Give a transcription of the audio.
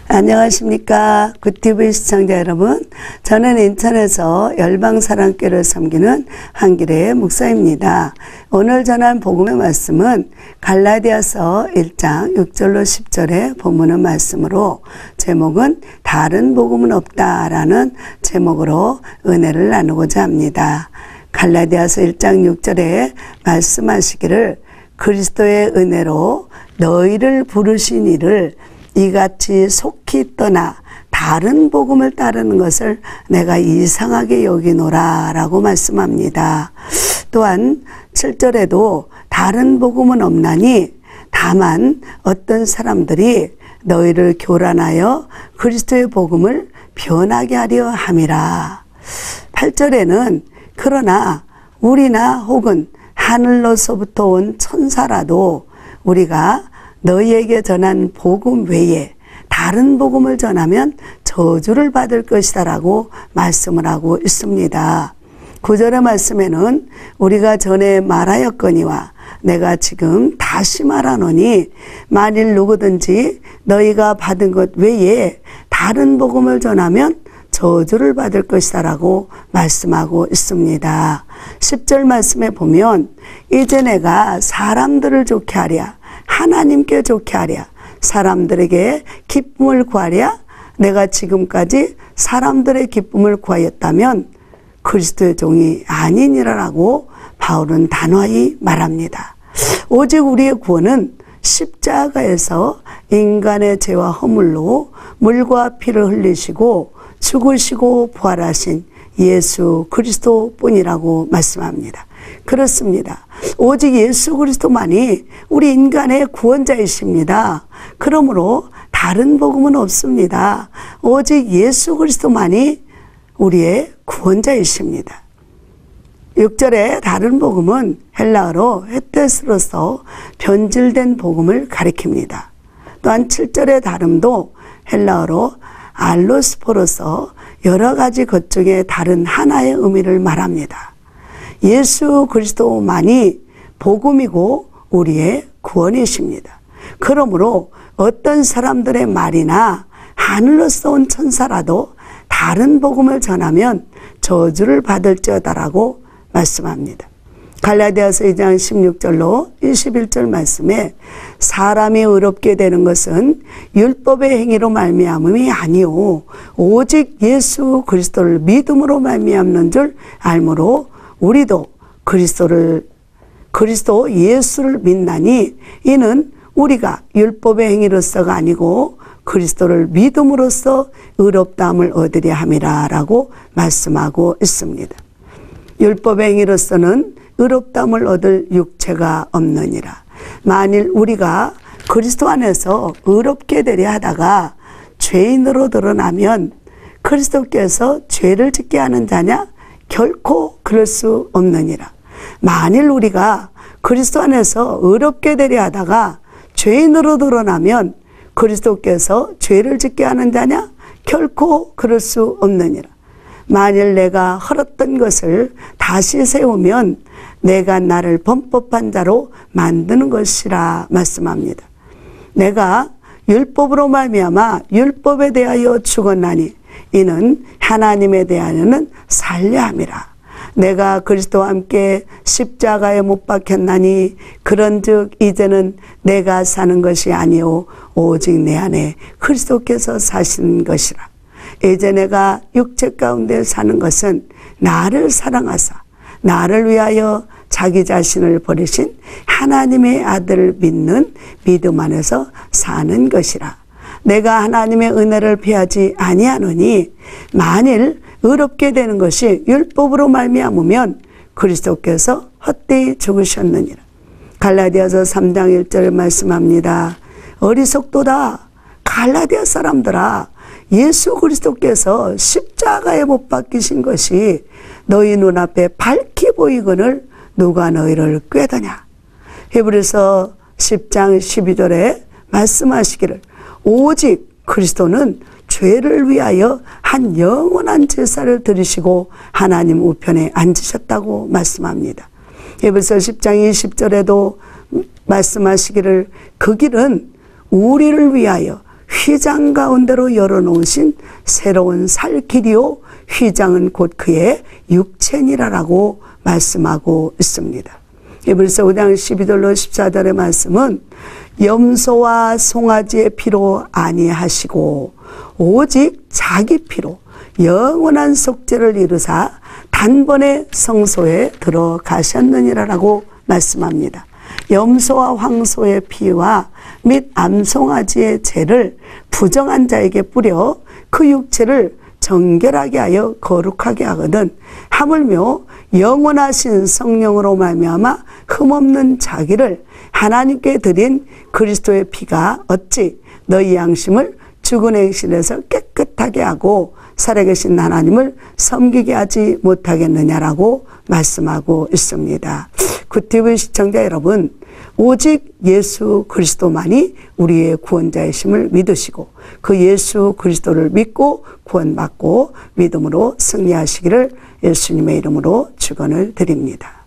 안녕하십니까. 굿TV 시청자 여러분. 저는 인천에서 열방사랑교회를 섬기는 한길의 목사입니다. 오늘 전한 복음의 말씀은 갈라디아서 1장 6절로 10절의 본문의 말씀으로 제목은 다른 복음은 없다라는 제목으로 은혜를 나누고자 합니다. 갈라디아서 1장 6절에 말씀하시기를 그리스도의 은혜로 너희를 부르신 이를 이같이 속히 떠나 다른 복음을 따르는 것을 내가 이상하게 여기노라 라고 말씀합니다. 또한 7절에도 다른 복음은 없나니 다만 어떤 사람들이 너희를 교란하여 그리스도의 복음을 변하게 하려 함이라. 8절에는 그러나 우리나 혹은 하늘로서부터 온 천사라도 우리가 너희에게 전한 복음 외에 다른 복음을 전하면 저주를 받을 것이다 라고 말씀을 하고 있습니다. 9절의 말씀에는 우리가 전에 말하였거니와 내가 지금 다시 말하노니 만일 누구든지 너희가 받은 것 외에 다른 복음을 전하면 저주를 받을 것이다 라고 말씀하고 있습니다. 10절 말씀에 보면 이제 내가 사람들을 좋게 하랴 하나님께 좋게 하랴 사람들에게 기쁨을 구하랴 내가 지금까지 사람들의 기쁨을 구하였다면 그리스도의 종이 아니니라라고 바울은 단호히 말합니다. 오직 우리의 구원은 십자가에서 인간의 죄와 허물로 물과 피를 흘리시고 죽으시고 부활하신 예수 그리스도 뿐이라고 말씀합니다. 그렇습니다. 오직 예수 그리스도만이 우리 인간의 구원자이십니다. 그러므로 다른 복음은 없습니다. 오직 예수 그리스도만이 우리의 구원자이십니다. 6절에 다른 복음은 헬라어로 헤테스로서 변질된 복음을 가리킵니다. 또한 7절의 다름도 헬라어로 알로스포로서 여러 가지 것 중에 다른 하나의 의미를 말합니다. 예수 그리스도만이 복음이고 우리의 구원이십니다. 그러므로 어떤 사람들의 말이나 하늘로서 온 천사라도 다른 복음을 전하면 저주를 받을지어다라고 말씀합니다. 갈라디아서 2장 16절로 21절 말씀에 사람이 의롭게 되는 것은 율법의 행위로 말미암음이 아니오 오직 예수 그리스도를 믿음으로 말미암는 줄 알므로 우리도 그리스도 예수를 믿나니 이는 우리가 율법의 행위로서가 아니고 그리스도를 믿음으로써 의롭다함을 얻으려 함이라 라고 말씀하고 있습니다. 율법의 행위로서는 의롭다함을 얻을 육체가 없느니라. 만일 우리가 그리스도 안에서 의롭게 되려 하다가 죄인으로 드러나면 그리스도께서 죄를 짓게 하는 자냐? 결코 그럴 수 없느니라. 만일 우리가 그리스도 안에서 의롭게 되려 하다가 죄인으로 드러나면 그리스도께서 죄를 짓게 하는 자냐? 결코 그럴 수 없느니라. 만일 내가 헐었던 것을 다시 세우면 내가 나를 범법한 자로 만드는 것이라 말씀합니다. 내가 율법으로 말미암아 율법에 대하여 죽었나니 이는 하나님에 대하여는 살려 함이라. 내가 그리스도와 함께 십자가에 못 박혔나니 그런즉 이제는 내가 사는 것이 아니오 오직 내 안에 그리스도께서 사신 것이라. 이제 내가 육체 가운데 사는 것은 나를 사랑하사 나를 위하여 자기 자신을 버리신 하나님의 아들을 믿는 믿음 안에서 사는 것이라. 내가 하나님의 은혜를 피하지 아니하노니 만일 의롭게 되는 것이 율법으로 말미암으면 그리스도께서 헛되이 죽으셨느니라. 갈라디아서 3장 1절에 말씀합니다. 어리석도다 갈라디아 사람들아 예수 그리스도께서 십자가에 못 박히신 것이 너희 눈앞에 밝히 보이거늘 누가 너희를 꾀더냐. 히브리서 10장 12절에 말씀하시기를 오직 그리스도는 죄를 위하여 한 영원한 제사를 드리시고 하나님 우편에 앉으셨다고 말씀합니다. 히브리서 10장 20절에도 말씀하시기를 그 길은 우리를 위하여 휘장 가운데로 열어놓으신 새로운 살 길이요 휘장은 곧 그의 육체니라라고 말씀하고 있습니다. 에베소서 5장 12절로 14절의 말씀은 염소와 송아지의 피로 아니하시고 오직 자기 피로 영원한 속죄를 이루사 단번에 성소에 들어가셨느니라라고 말씀합니다. 염소와 황소의 피와 및 암송아지의 죄를 부정한 자에게 뿌려 그 육체를 정결하게 하여 거룩하게 하거든 하물며 영원하신 성령으로 말미암아 흠없는 자기를 하나님께 드린 그리스도의 피가 어찌 너희 양심을 죽은 행실에서 깨끗하게 하고 살아계신 하나님을 섬기게 하지 못하겠느냐라고 말씀하고 있습니다. 굿TV 시청자 여러분, 오직 예수 그리스도만이 우리의 구원자이심을 믿으시고 그 예수 그리스도를 믿고 구원받고 믿음으로 승리하시기를 예수님의 이름으로 축원을 드립니다.